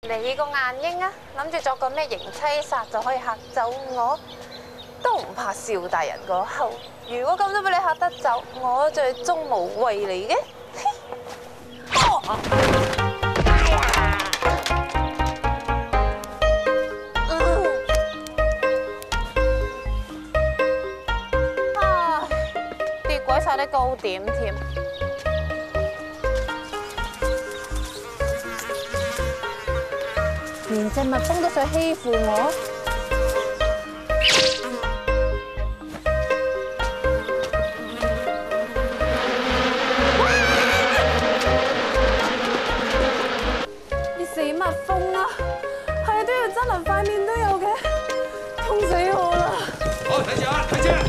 你個晏嬰啊，諗住作個咩迎妻殺就可以嚇走我，都唔怕邵大人個口。如果咁都俾你嚇得走，我就係鍾無畏嚟嘅。跌鬼晒啲糕點添。連隻蜜蜂都想欺負我，啲死蜜蜂啊！係啊，都要真人塊面都有嘅，痛死我啦！ 好，睇住啊，睇住！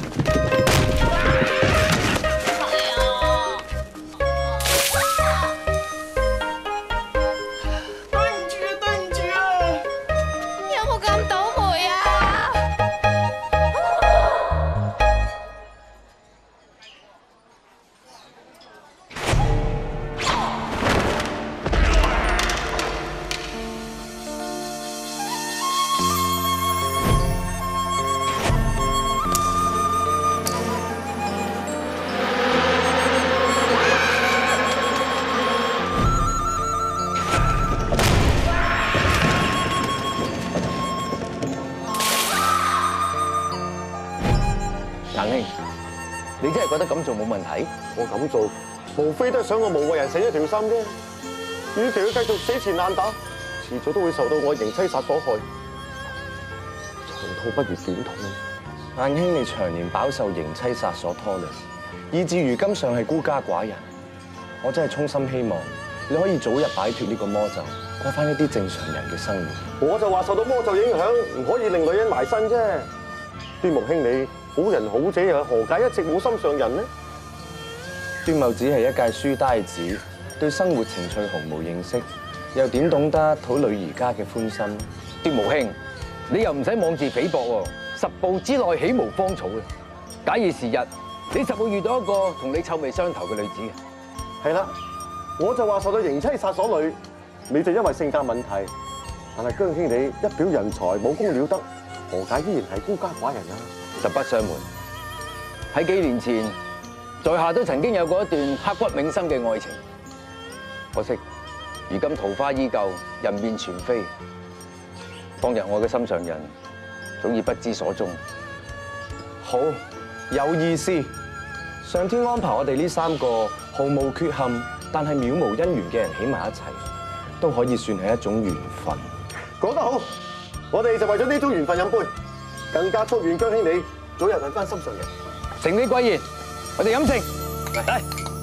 硬兄，你真係覺得咁做冇問題？ 我咁做，無非都係想個無謂人死一條心啫。與其佢繼續死纏爛打，遲早都會受到我迎妻殺所害。長痛不如短痛。 硬兄，你長年飽受迎妻殺所拖累，以至如今尚係孤家寡人。我真係衷心希望你可以早日擺脫呢個魔咒，過翻一啲正常人嘅生活。 我就話受到魔咒影響，唔可以令女人埋身啫。端木兄你好人好者又何解一直冇心上人呢？ 端茂只係一介書呆子，對生活情趣毫無認識，又點懂得討女兒家嘅歡心？ 端木兄，你又唔使妄自菲薄喎，10步之內豈無芳草啊！假以時日，你實會遇到一個同你臭味相投嘅女子嘅。 係啦，我就話受到迎妻殺所累，你就因為性格問題。但係姜兄你一表人才，武功了得，何解依然係孤家寡人啊？ 實不相瞞，喺幾年前，在下都曾經有過一段刻骨銘心嘅愛情。可惜，如今桃花依舊，人面全非。當日我嘅心上人早已不知所蹤。 好，有意思。上天安排我哋呢3個毫無缺陷，但係渺無姻緣嘅人喺埋一齊，都可以算係一種緣分。 講得好，我哋就為咗呢種緣分飲杯，更加祝願姜兄你早日揾翻心上人。 承你貴言，我哋飲勝。嚟，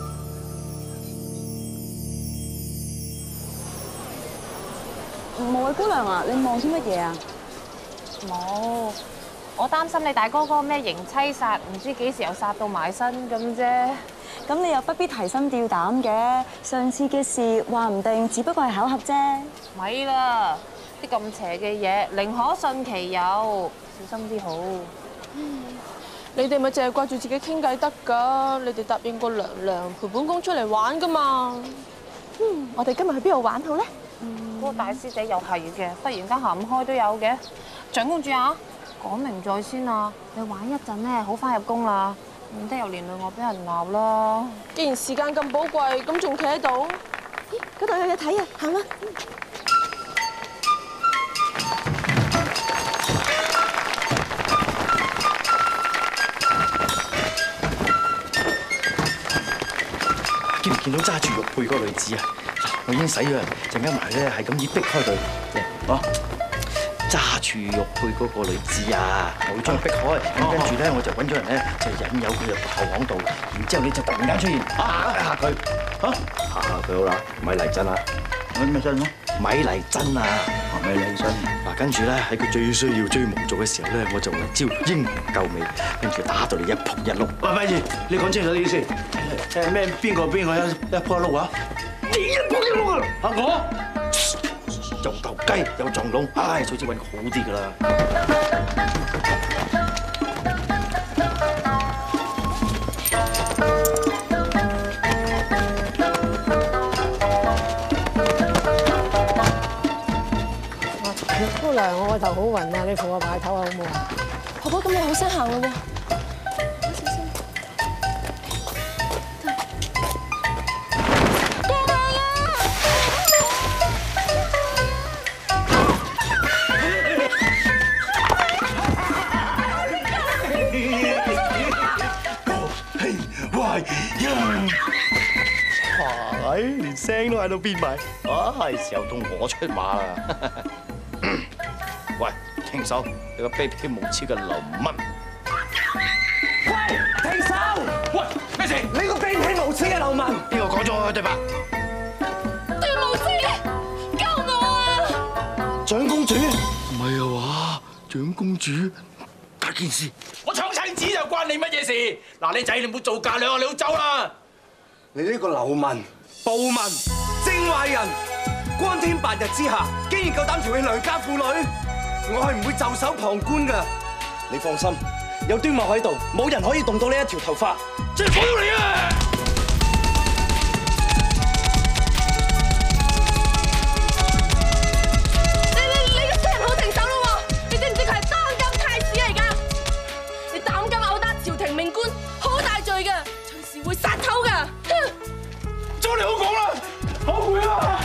無謂姑娘啊，你望啲乜嘢啊？ 冇，我擔心你大哥嗰個咩迎妻殺，唔知幾時又殺到埋身咁啫。 咁你又不必提心吊膽嘅，上次嘅事話唔定只不過係巧合啫。 咪啦，啲咁邪嘅嘢，寧可信其有，小心啲好。 你哋咪淨係掛住自己傾偈得㗎？你哋答應過娘娘陪本宮出嚟玩㗎嘛？我哋今日去邊度玩好咧？ 嗰個大師姐又係嘅，忽然間行唔開都有嘅。長公主啊，講明在先啊，你玩一陣咧，好翻入宮啦，唔得又連累我俾人鬧啦。 既然時間咁寶貴，咁仲企喺度？咦，嗰度有嘢睇啊，行啦！ 見到揸住玉佩嗰個女子啊！我已經洗咗人，陣間埋咧係咁以逼開佢。哦，揸住玉佩嗰個女子啊，我會將佢逼開。咁跟住咧，我就揾咗人咧，就引誘佢入後巷度。然之後你就突然間出現，嚇佢嚇佢好啦，米麗珍啊！咩珍咯？米麗珍啊！米麗珍。嗱，跟住咧喺佢最需要、最無助嘅時候咧，我就嚟招英雄救美，跟住打到你一仆一碌。喂，咪住，你講清楚啲意思。咩？邊個一仆一碌啊？你一仆一碌啊！嚇我又頭雞又撞窿，唉，早知揾個好啲㗎啦。 姑娘，我個頭好暈啊，你扶我埋頭好唔好啊？ 婆婆，咁你好聲行咯喎，小心！ 哇！連聲都喺度變埋，係時候到我出馬啦！喂，停手！你個卑鄙無恥嘅流氓！ 喂，停手！ 喂，咩事？ 你個卑鄙無恥嘅流氓！ 邊個講咗對白？ 對無知嘅，救我啊！ 長公主， 唔係啊話，長公主大件事。 我搶親子又關你乜嘢事？嗱，你仔你唔好做嫁娘啊，你好走啦！ 你呢個流民、暴民、正壞人，光天白日之下，竟然夠膽調戲良家婦女，我係唔會袖手旁觀㗎。你放心，有端木喺度，冇人可以動到呢一條頭髮。 即係火到你啊！ 你個死人好停手咯喎！你知唔知佢係當今太子嚟㗎？你膽敢毆打朝廷命官，好大罪㗎，隨時會殺頭㗎！ 早你好講啦，好攰啊！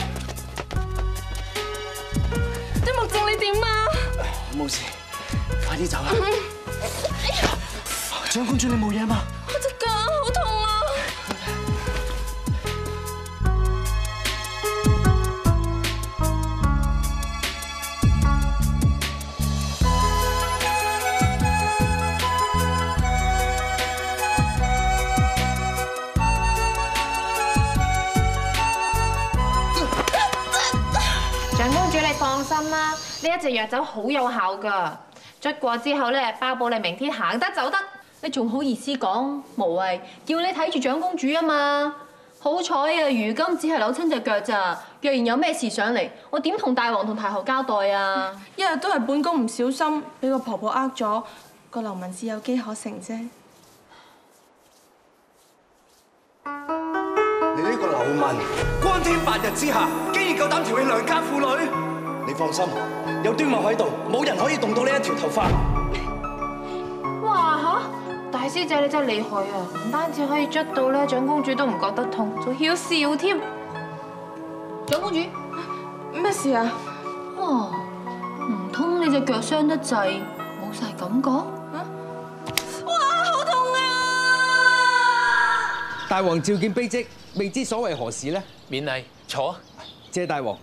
啲木正你點啊？ 冇事，快啲走啦！長公主，你冇嘢嘛？ 我隻腳好痛啊！ 長公主，你放心啦，呢一隻藥酒好有效㗎，捽過之後咧，包保你明天行得走得。 你仲好意思講？無謂，叫你睇住長公主啊嘛！好彩啊，如今只係扭親隻腳咋，若然有咩事上嚟，我點同大王同太后交代啊？ 一日都係本宮唔小心，俾個婆婆呃咗，個流民至有機可乘啫。 你呢個流民，光天白日之下，竟然夠膽調戲良家婦女！你放心，有端木喺度，冇人可以動到呢一條頭髮。 哇嚇！大師姐你真係厲害啊！唔單止可以捽到咧，長公主都唔覺得痛，仲曉笑添。 長公主， 咩事啊？ 哦，唔通你隻腳傷得滯，冇晒感覺？ 哇，好痛啊！ 大王召見卑職，未知所為何事呢？ 免禮，坐。 謝大王。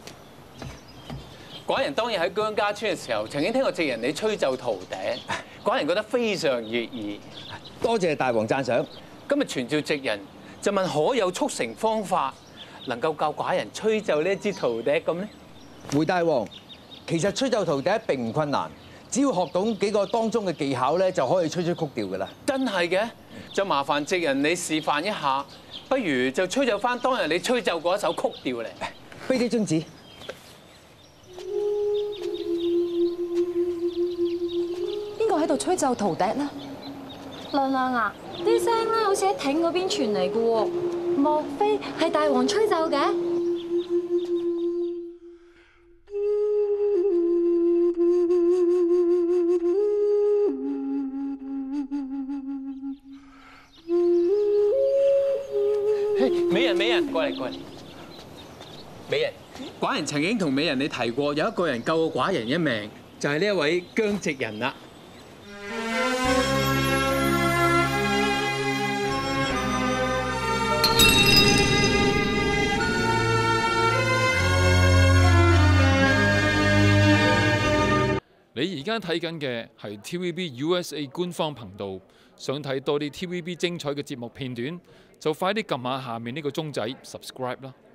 寡人當日喺姜家村嘅時候，曾經聽過籍人你吹奏陶笛，寡人覺得非常悅耳。 多謝大王讚賞。 今日傳召籍人，就問可有速成方法，能夠教寡人吹奏呢一支陶笛咁呢？ 回大王，其實吹奏陶笛並唔困難，只要學懂幾個當中嘅技巧咧，就可以吹出曲調㗎啦。 真係嘅，就麻煩籍人你示範一下，不如就吹奏翻當日你吹奏過一首曲調嚟。 卑職遵旨。 邊個喺度吹奏陶笛呢？亮亮啊，啲聲咧好似喺艇嗰邊傳嚟嘅喎，莫非係大王吹奏嘅？ 美人，過嚟。美人，寡人曾經同美人你提過，有一個人救過寡人一命，就係呢一位姜籍人啦。 你而家睇緊嘅係 TVB USA 官方頻道，想睇多啲 TVB 精彩嘅節目片段，就快啲撳下下面呢個鐘仔 subscribe 啦！